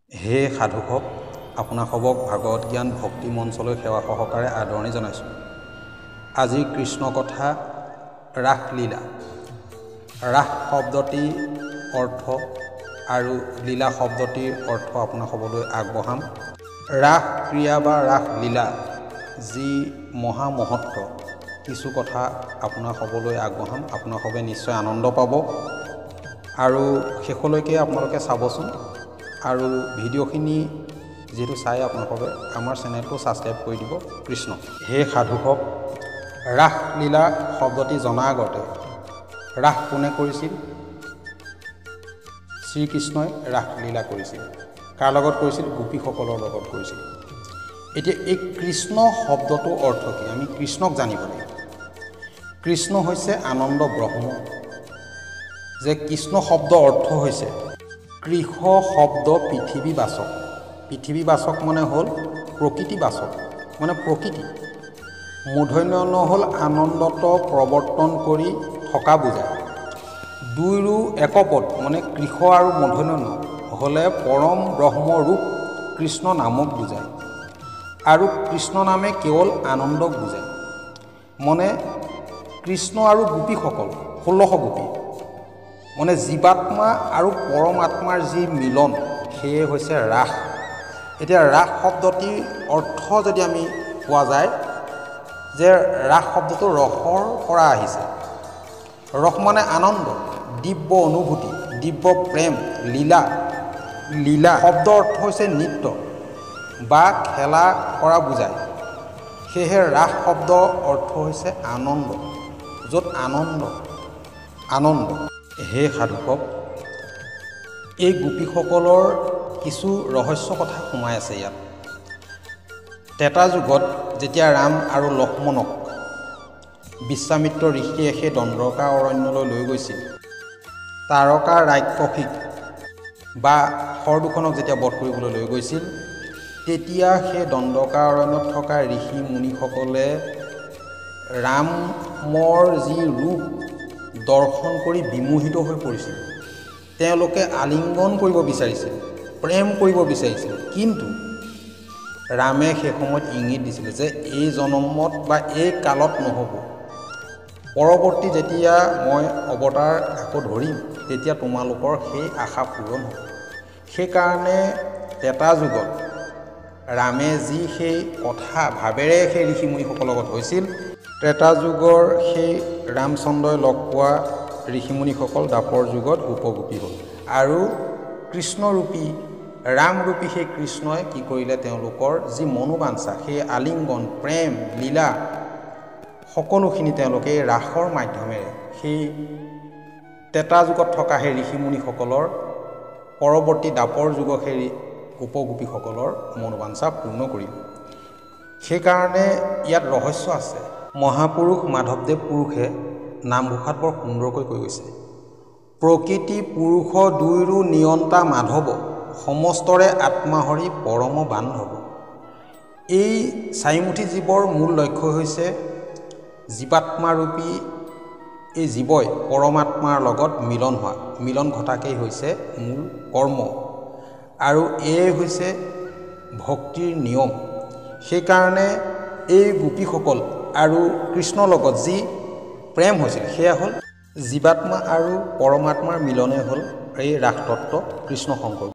হে সাধুকক আপোনাসবক ভাগৱত জ্ঞান ভক্তি মঞ্চলৈ সেৱা সহকাৰে আদৰণি জনাইছোঁ। আজি কৃষ্ণ কথা ৰাসলীলা। ৰাস শব্দটিৰ অৰ্থ আৰু লীলা শব্দটিৰ অৰ্থ আপোনাসবলৈ আগবঢ়াম। ৰাস ক্ৰিয়া বা ৰাস লীলা যি মহামহত্ব কিছু কথা আপোনাসবলৈ আগবঢ়াম। আপোনাসবে নিশ্চয় আনন্দ পাব আৰু শেষলৈকে আপোনালোকে চাবচোন। আৰু ভিডিঅ'খিনি যিহেতু চাই আপোনালোকে আমাৰ চেনেলটো ছাবস্ক্ৰাইব কৰি দিব। কৃষ্ণ। হে সাধুকক ৰাসলীলা শব্দটি জনাৰ আগতে ৰাস কোনে কৰিছিল? শ্ৰীকৃষ্ণই ৰাসলীলা কৰিছিল। কাৰ লগত কৰিছিল? গোপীসকলৰ লগত কৰিছিল। এতিয়া এই কৃষ্ণ শব্দটোৰ অৰ্থ কি? আমি কৃষ্ণক জানিব লাগিব। কৃষ্ণ হৈছে আনন্দ ব্ৰহ্ম। যে কৃষ্ণ শব্দ অৰ্থ হৈছে কৃষ শব্দ পৃথিৱীবাচক। পৃথিৱীবাচক মানে হ'ল প্ৰকৃতিবাচক, মানে প্ৰকৃতি। মূৰ্ধন্য হ'ল আনন্দত প্ৰৱৰ্তন কৰি থকা বুজায়। দুইৰো একপদ মানে কৃষ আৰু মূৰ্ধন্য হ'লে পৰম ব্ৰহ্মৰূপ কৃষ্ণ নামক বুজায়। আৰু কৃষ্ণ নামে কেৱল আনন্দক বুজায়। মানে কৃষ্ণ আৰু গোপীসকল 1600 গোপী মানে জীৱাত্মা আৰু পৰমাত্মাৰ যি মিলন, সেয়ে হৈছে ৰাস। এতিয়া ৰাস শব্দটিৰ অৰ্থ যদি আমি পোৱা যায় যে ৰাস শব্দটো ৰসৰ পৰা আহিছে। ৰস মানে আনন্দ, দিব্য অনুভূতি, দিব্য প্ৰেম, লীলা। লীলা শব্দ অৰ্থ হৈছে নৃত্য বা খেলা কৰা বুজায়। সেয়েহে ৰাস শব্দ অৰ্থ হৈছে আনন্দ, য'ত আনন্দ। হে সাধুকক এই গোপীসকলৰ কিছু ৰহস্য কথা সোমাই আছে ইয়াত। ত্ৰেতা যুগত যেতিয়া ৰাম আৰু লক্ষ্মণক বিশ্বামিত্ৰ ঋষিয়ে সেই দণ্ডকা অৰণ্যলৈ লৈ গৈছিল, তাৰকা ৰাক্ষসীক বা শৰদূষণক যেতিয়া বধ কৰিবলৈ লৈ গৈছিল, তেতিয়া সেই দণ্ডকা অৰণ্যত থকা ঋষি মুনিসকলে ৰামৰ যি ৰূপ দৰ্শন কৰি বিমোহিত হৈ পৰিছিল। তেওঁলোকে আলিংগন কৰিব বিচাৰিছিল, প্ৰেম কৰিব বিচাৰিছিল। কিন্তু ৰামে সেই সময়ত ইংগিত দিছিলে যে এই জনমত বা এই কালত নহ'ব। পৰৱৰ্তী যেতিয়া মই অৱতাৰ আকৌ ধৰিম, তেতিয়া তোমালোকৰ সেই আশা পূৰণ হ'ব। সেইকাৰণে ত্ৰেতা যুগত ৰামে যি সেই কথা ভাৱেৰে সেই ঋষিমুনিসকলৰ লগত হৈছিল, ত্ৰেতা যুগৰ সেই ৰামচন্দ্ৰই লগ পোৱা ঋষিমুনিসকল দ্বাপৰ যুগত গোপগোপী হ'ল। আৰু কৃষ্ণৰূপী ৰামৰূপী সেই কৃষ্ণই কি কৰিলে? তেওঁলোকৰ যি মনোবাঞ্ছা, সেই আলিংগন, প্ৰেম, লীলা সকলোখিনি তেওঁলোকে ৰাসৰ মাধ্যমেৰে সেই ত্ৰেতা যুগত থকা সেই ঋষিমুনিসকলৰ পৰৱৰ্তী দ্বাপৰ যুগৰ সেই গোপগোপীসকলৰ মনোবাঞ্ছা পূৰ্ণ কৰিল। সেইকাৰণে ইয়াত ৰহস্য আছে। মহাপুৰুষ মাধৱদেৱ পুৰুষে নামঘোষাত বৰ সুন্দৰকৈ কৈ গৈছে, প্ৰকৃতি পুৰুষ দুইৰো নিয়ন্তা মাধৱ, সমস্তৰে আত্মাহৰি পৰম বান্ধৱ। এই চাৰিমুঠি জীৱৰ মূল লক্ষ্য হৈছে জীৱাত্মাৰূপী এই জীৱই পৰমাত্মাৰ লগত মিলন হোৱা। মিলন ঘটাকেই হৈছে মূল কৰ্ম, আৰু এয়ে হৈছে ভক্তিৰ নিয়ম। সেইকাৰণে এই গোপীসকল আৰু কৃষ্ণৰ লগত যি প্ৰেম হৈছিল, সেয়া হ'ল জীৱাত্মা আৰু পৰমাত্মাৰ মিলনে হ'ল এই ৰাসতত্ত্ব কৃষ্ণ সংকল্প।